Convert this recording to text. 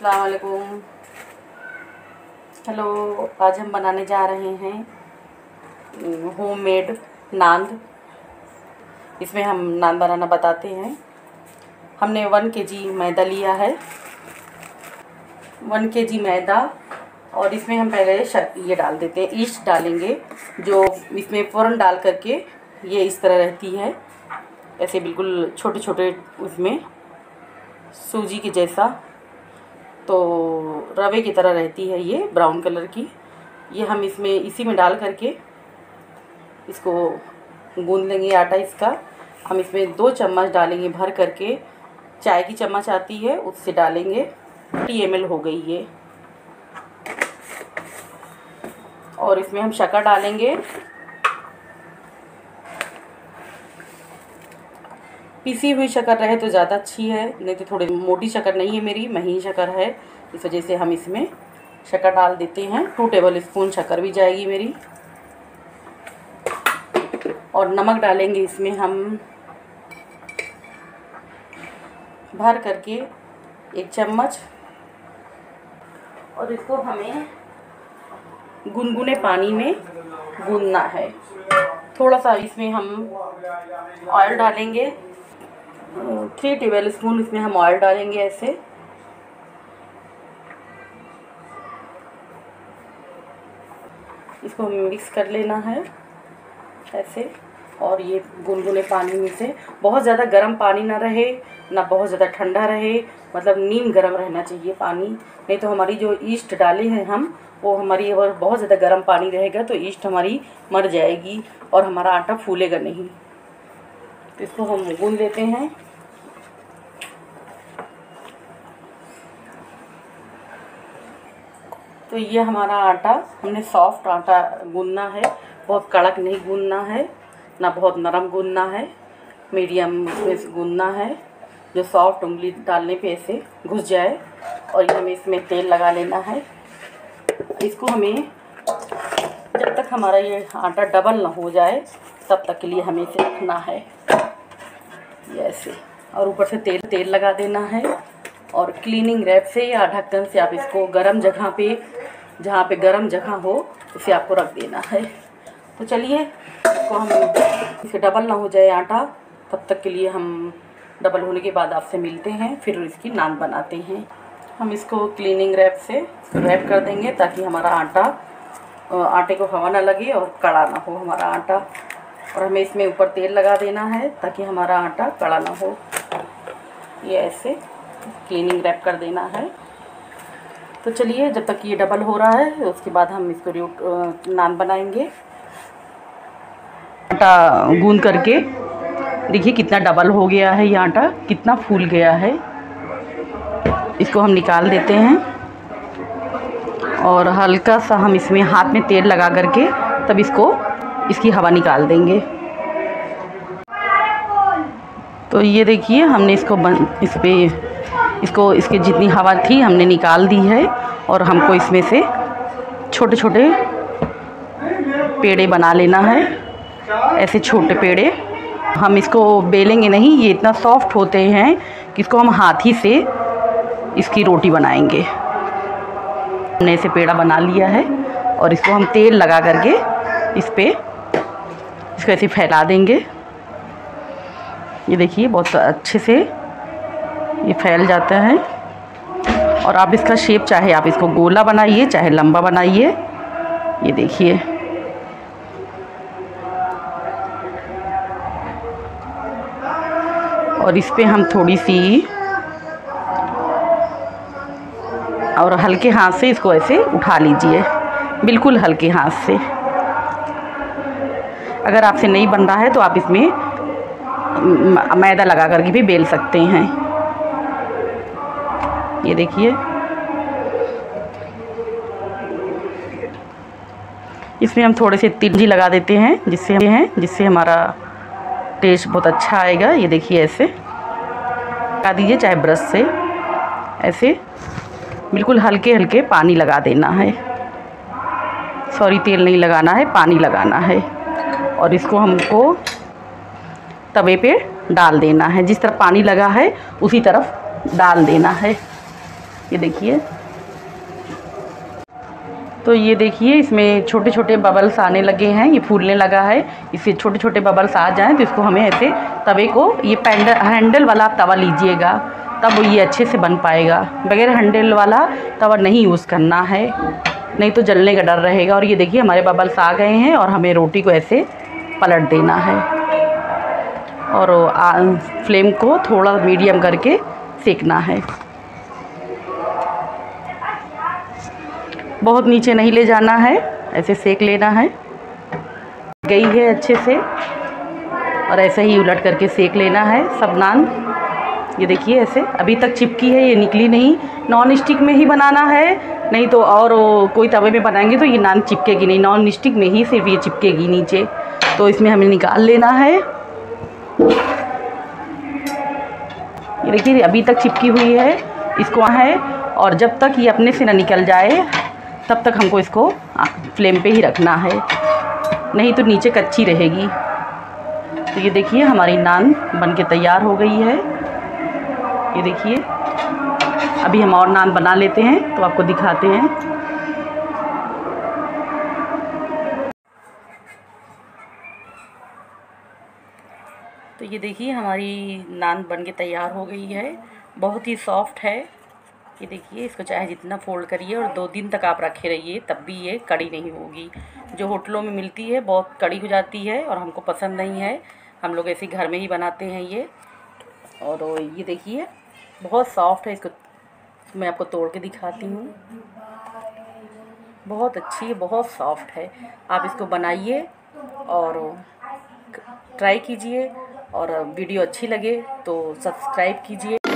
अस्सलाम वालेकुम। हेलो, आज हम बनाने जा रहे हैं होममेड नान। इसमें हम नान बनाना बताते हैं। हमने 1 kg मैदा लिया है, 1 kg मैदा। और इसमें हम पहले ये डाल देते हैं, ईस्ट डालेंगे, जो इसमें फ़ौरन डाल करके ये इस तरह रहती है, ऐसे बिल्कुल छोटे छोटे उसमें सूजी के जैसा, तो रवे की तरह रहती है ये, ब्राउन कलर की। ये हम इसमें इसी में डाल करके इसको गूंद लेंगे आटा इसका। हम इसमें 2 चम्मच डालेंगे भर करके, चाय की चम्मच आती है उससे डालेंगे। 30 ml हो गई ये। और इसमें हम शक्कर डालेंगे, पिसी हुई शक्कर रहे तो ज़्यादा अच्छी है, नहीं तो थोड़ी मोटी शक्कर नहीं है मेरी, महीन शक्कर है, इस वजह से हम इसमें शक्कर डाल देते हैं। 2 टेबलस्पून शक्कर भी जाएगी मेरी। और नमक डालेंगे इसमें हम भर करके 1 चम्मच। और इसको हमें गुनगुने पानी में गूंदना है। थोड़ा सा इसमें हम ऑयल डालेंगे, 3 टेबलस्पून इसमें हम ऑयल डालेंगे ऐसे। इसको मिक्स कर लेना है ऐसे। और ये गुनगुने पानी में से, बहुत ज़्यादा गर्म पानी ना रहे ना बहुत ज़्यादा ठंडा रहे, मतलब नीम गर्म रहना चाहिए पानी, नहीं तो हमारी जो ईस्ट डाले हैं हम, वो हमारी अगर बहुत ज़्यादा गर्म पानी रहेगा तो ईस्ट हमारी मर जाएगी और हमारा आटा फूलेगा नहीं। तो इसको हम गूंद लेते हैं। तो ये हमारा आटा, हमने सॉफ्ट आटा गूंदना है, बहुत कड़क नहीं गूंदना है ना बहुत नरम गूंदना है, मीडियम में गूंदना है, जो सॉफ्ट उंगली डालने पे ऐसे घुस जाए। और ये हमें इसमें तेल लगा लेना है। इसको हमें जब तक हमारा ये आटा डबल ना हो जाए तब तक के लिए हमें इसे रखना है ये ऐसे। और ऊपर से तेल लगा देना है। और क्लीनिंग रैप से या ढक्कन से आप इसको गर्म जगह पे, जहाँ पे गर्म जगह हो, उसे आपको रख देना है। तो चलिए, इसको हम इसे डबल ना हो जाए आटा, तब तक के लिए हम डबल होने के बाद आपसे मिलते हैं, फिर इसकी नान बनाते हैं। हम इसको क्लीनिंग रैप से रैप कर देंगे ताकि हमारा आटे को हवा ना लगे और कड़ा ना हो हमारा आटा। और हमें इसमें ऊपर तेल लगा देना है ताकि हमारा आटा कड़ा ना हो। ये ऐसे क्लीनिंग रैप कर देना है। तो चलिए, जब तक ये डबल हो रहा है उसके बाद हम इसको नान बनाएंगे। आटा गूंद करके देखिए कितना डबल हो गया है, ये आटा कितना फूल गया है। इसको हम निकाल देते हैं और हल्का सा हम इसमें हाथ में तेल लगा करके तब इसकी हवा निकाल देंगे। तो ये देखिए, हमने इसके जितनी हवा थी हमने निकाल दी है। और हमको इसमें से छोटे छोटे पेड़े बना लेना है, ऐसे छोटे पेड़े। हम इसको बेलेंगे नहीं, ये इतना सॉफ्ट होते हैं कि इसको हम हाथ ही से इसकी रोटी बनाएंगे। हमने ऐसे पेड़ा बना लिया है और इसको हम तेल लगा करके इसको ऐसे फैला देंगे। ये देखिए बहुत अच्छे से ये फैल जाता है। और आप इसका शेप, चाहे आप इसको गोला बनाइए चाहे लंबा बनाइए। ये देखिए, और इस पे हम थोड़ी सी और हल्के हाथ से इसको ऐसे उठा लीजिए, बिल्कुल हल्के हाथ से। अगर आपसे नहीं बन रहा है तो आप इसमें मैदा लगा करके भी बेल सकते हैं। ये देखिए, इसमें हम थोड़े से तिल लगा देते हैं जिससे हमारा टेस्ट बहुत अच्छा आएगा। ये देखिए, ऐसे लगा दीजिए चाहे ब्रश से, ऐसे बिल्कुल हल्के हल्के पानी लगा देना है। सॉरी, तेल नहीं लगाना है, पानी लगाना है। और इसको हमको तवे पे डाल देना है, जिस तरफ पानी लगा है उसी तरफ डाल देना है। ये देखिए। तो ये देखिए इसमें छोटे छोटे बबल्स आने लगे हैं, ये फूलने लगा है। इससे छोटे छोटे बबल्स आ जाएं तो इसको हमें ऐसे तवे को, ये हैंडल वाला तवा लीजिएगा, तब ये अच्छे से बन पाएगा। बगैर हैंडल वाला तवा नहीं यूज़ करना है, नहीं तो जलने का डर रहेगा। और ये देखिए हमारे बबल्स आ गए हैं और हमें रोटी को ऐसे पलट देना है और फ्लेम को थोड़ा मीडियम करके सेकना है। बहुत नीचे नहीं ले जाना है, ऐसे सेक लेना है। गई है अच्छे से और ऐसे ही उलट करके सेक लेना है सब नान। ये देखिए ऐसे अभी तक चिपकी है, ये निकली नहीं। नॉन स्टिक में ही बनाना है, नहीं तो और कोई तवे में बनाएंगे तो ये नान चिपकेगी नहीं। नॉन स्टिक में ही सिर्फ ये चिपकेगी नीचे। तो इसमें हमें निकाल लेना है। ये देखिए अभी तक चिपकी हुई है, इसको है। और जब तक ये अपने से ना निकल जाए तब तक हमको इसको फ्लेम पे ही रखना है, नहीं तो नीचे कच्ची रहेगी। तो ये देखिए हमारी नान बनके तैयार हो गई है। ये देखिए अभी हम और नान बना लेते हैं तो आपको दिखाते हैं। तो ये देखिए हमारी नान बनके तैयार हो गई है, बहुत ही सॉफ्ट है। ये देखिए इसको चाहे जितना फोल्ड करिए और 2 दिन तक आप रखे रहिए तब भी ये कड़ी नहीं होगी। जो होटलों में मिलती है बहुत कड़ी हो जाती है और हमको पसंद नहीं है। हम लोग ऐसे घर में ही बनाते हैं ये। और ये देखिए बहुत सॉफ्ट है, इसको मैं आपको तोड़ के दिखाती हूँ। बहुत अच्छी है, बहुत सॉफ्ट है। आप इसको बनाइए और ट्राई कीजिए। और वीडियो अच्छी लगे तो सब्सक्राइब कीजिए।